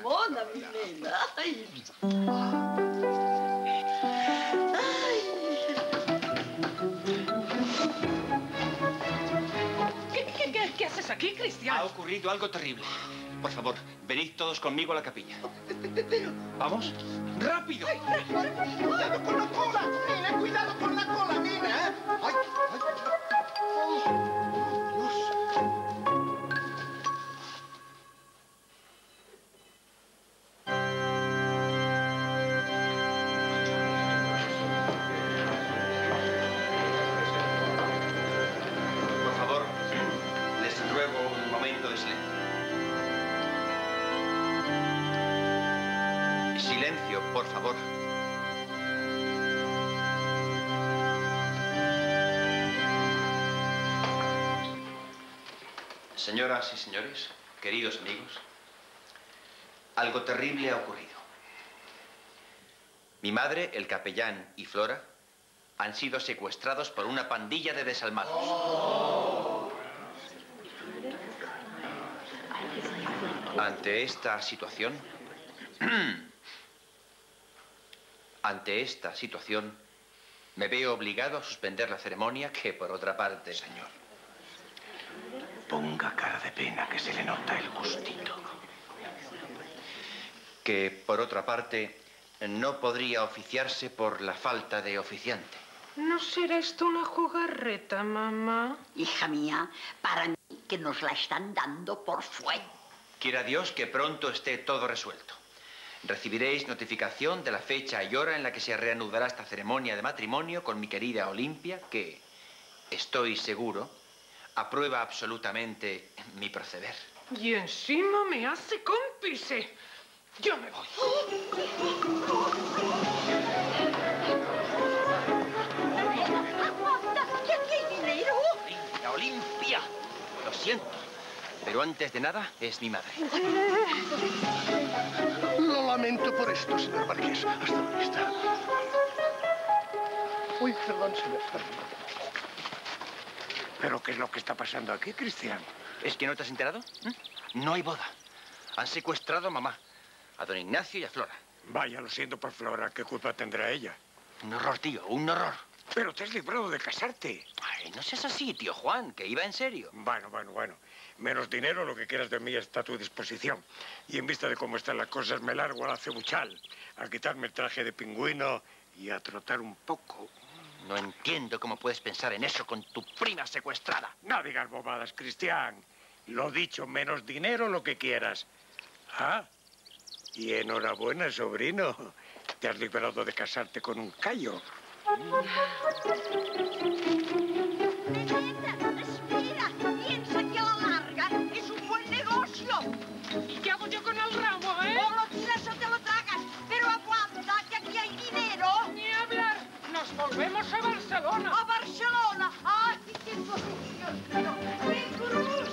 enhorabuena, mi nena. Ay. ¿Qué haces aquí, Cristian? Ha ocurrido algo terrible. Por favor, venid todos conmigo a la capilla. Pero... ¿Vamos? ¡Rápido! Ay, cuidado con la cola, nena, cuidado con la cola, nena. Ay, ay. Oh, Dios. Por favor, les ruego un momento de silencio. Silencio, por favor. Señoras y señores, queridos amigos, algo terrible ha ocurrido. Mi madre, el capellán y Flora han sido secuestrados por una pandilla de desalmados. Ante esta situación... me veo obligado a suspender la ceremonia que, por otra parte... Señor, ponga cara de pena, que se le nota el gustito. Que, por otra parte, no podría oficiarse por la falta de oficiante. ¿No será esto una jugarreta, mamá? Hija mía, para mí que nos la están dando por fuego. Quiera Dios que pronto esté todo resuelto. Recibiréis notificación de la fecha y hora en la que se reanudará esta ceremonia de matrimonio con mi querida Olimpia, que, estoy seguro, aprueba absolutamente mi proceder. Y encima me hace cómplice. Yo me voy. ¡Aguanta! ¡Que aquí hay dinero! Olimpia, Olimpia. Lo siento, pero antes de nada es mi madre. Lo lamento por esto, señor Marqués. Hasta la vista. Uy, perdón, señor. ¿Pero qué es lo que está pasando aquí, Cristian? ¿Es que no te has enterado? No hay boda. Han secuestrado a mamá, a don Ignacio y a Flora. Vaya, lo siento por Flora. ¿Qué culpa tendrá ella? Un horror, tío, un horror. Pero te has librado de casarte. Ay, no seas así, tío Juan, que iba en serio. Bueno. Menos dinero, lo que quieras de mí está a tu disposición. Y en vista de cómo están las cosas, me largo a la cebuchal, a quitarme el traje de pingüino y a trotar un poco. No entiendo cómo puedes pensar en eso con tu prima secuestrada. No digas bobadas, Cristian. Lo dicho, menos dinero, lo que quieras. Ah, y enhorabuena, sobrino. Te has liberado de casarte con un callo. Espera, piensa que a la larga es un buen negocio. ¿Y qué hago yo con el ramo, O lo tiras o te lo tragas, pero aguanta, que aquí hay dinero. Ni hablar. Nos volvemos a Barcelona. ¡A Barcelona! ¡Ay, qué bonito! ¡Qué cruz!